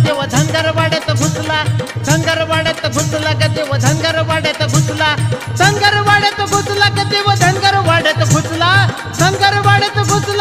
देव धनगरवाड्यात घुसला, धनगरवाड्यात घुसला ग देव धनगरवाड्यात घुसला, धनगरवाड्यात घुसला ग देव धनगरवाड्यात घुसला, धनगरवाड्यात घुसला